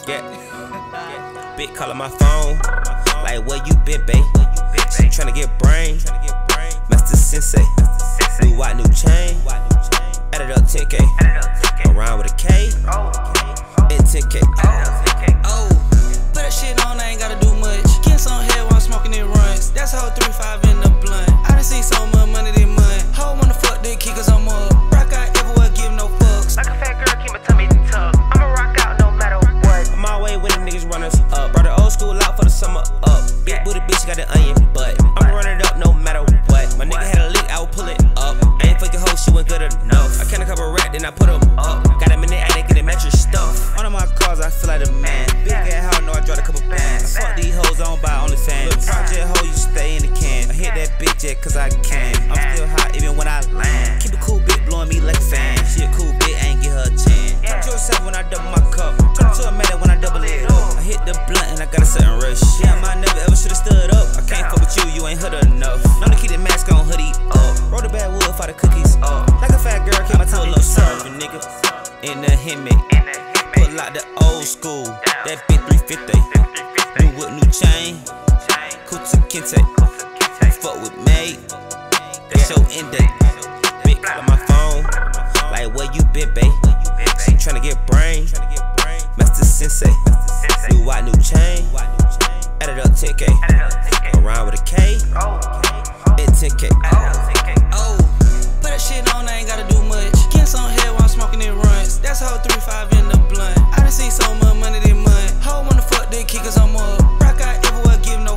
Yeah. Big call on my phone. Like, where you been, babe? She tryna get brain. Master Sensei. New watch, new chain. Added up 10K. Around with a K. And 10K. Oh, put that shit on, I ain't gotta do much. Getting some head while I'm smoking it runs. That's how 3-5 in the blunt. I done seen so much money this month. Hoe wanna fuck this kid cause I'm up. Rock out everywhere, give no fucks. Like a fat girl, keep my tummy tucked. I'ma rock out no matter what. I'm always with the niggas runners up. Brought the old school out for the summer up. Big booty bitch got the onion butt. I'ma run it up no matter what. My nigga had a lick, I would pull it up. I ain't fucking hoe, she wasn't good enough. I can't a couple rat, then I put them up. Got them in the attic and they mattress stuff. One of my cars, I feel like a man. Big ass hoe, know I dropped a couple bands. I fuck these hoes, I don't buy OnlyFans. Little project hoe, you stay in the can. I hit that bitch yeah, cause I can. I'm still hot even when I land. Keep a cool bitch blowing me like a fan. She a cool bitch, I ain't give her a chance. Talk to herself when I double my cup. Talk to a man when I double it up. I hit the blunt and I got a certain rush. Damn, I never ever should've stood up. I can't fuck with you, you ain't hood enough. Know to keep the mask on, hoodie up. Roll the bad wood for the cookies up. Like a fat girl, keep my toe low serving, nigga. In the Hemi. Pull out the old school. That big 350. New whip, new chain. Kuta Kinte. Fuck with May. That's your end date. Big call on my phone. Like, where you been, babe? She tryna get brain. Master Sensei. New watch, new chain. Added up 10K. Around with a K. And 10K. Oh, put that shit on, I ain't gotta do much. Getting some head while I'm smoking it runs. That's how 3-5 in the blunt. I done seen so much money this month. Hoe wanna fuck this kid cause I'm up. Rock out everywhere, give no